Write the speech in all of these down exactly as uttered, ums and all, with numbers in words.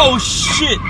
Oh shit!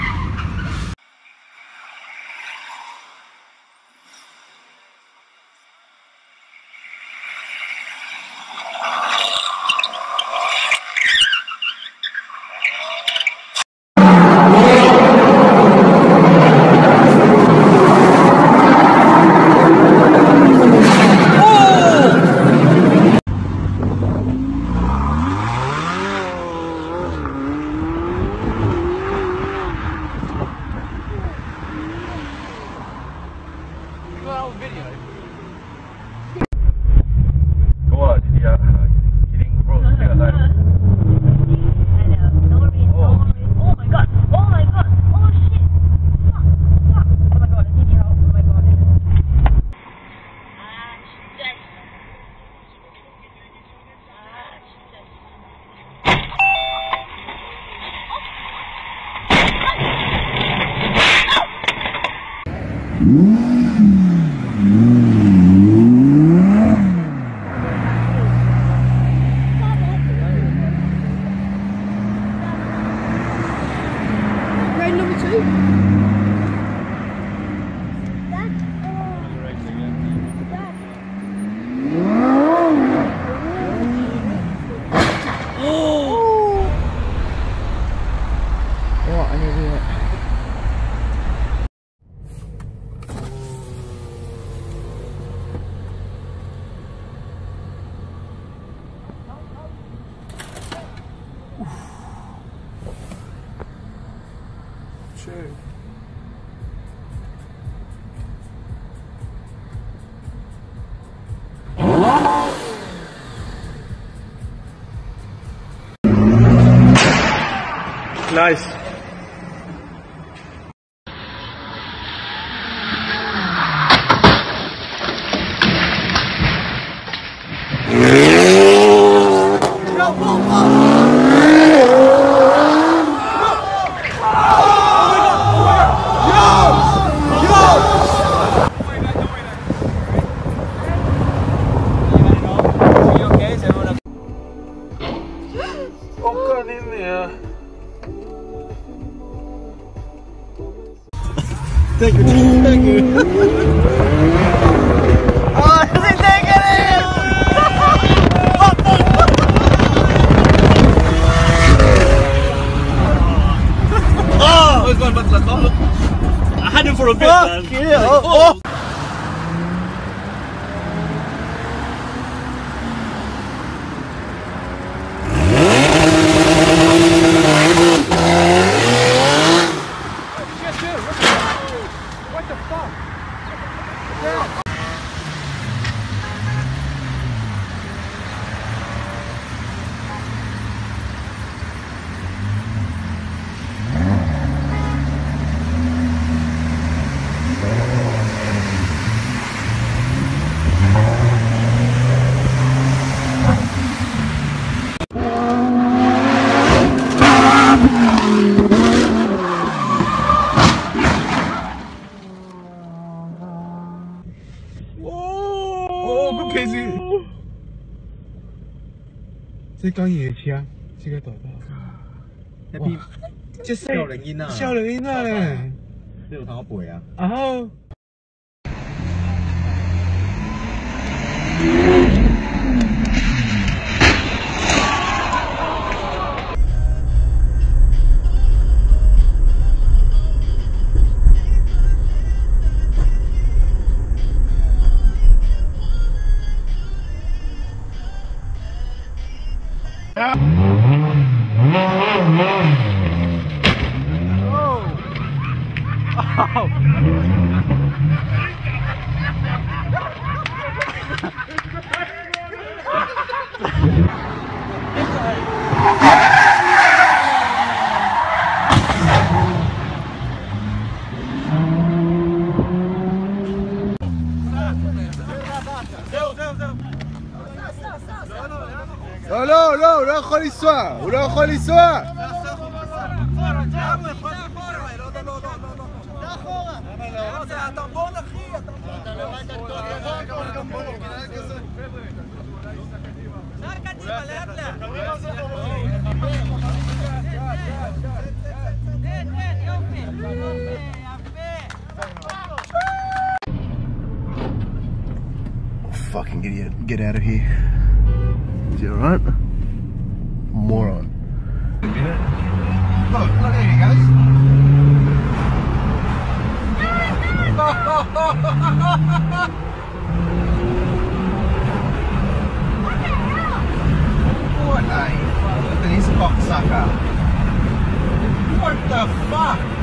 Nice. Thank you, thank you. Oh, they taking it! Oh! Let's go, let's go. I had him for a bit, man. Yeah. Oh. Oh. 即講夜車，即個袋袋。一邊即係少零煙啊！少零煙啊！呢度睇我背啊！啊好。לא, לא, לא, הוא לא יכול לנסוע, הוא לא יכול לנסוע! Fucking idiot. Get out of here. Is you alright? Moron. Look, look, there he goes. What a... Look at this cocksucker. What the fuck?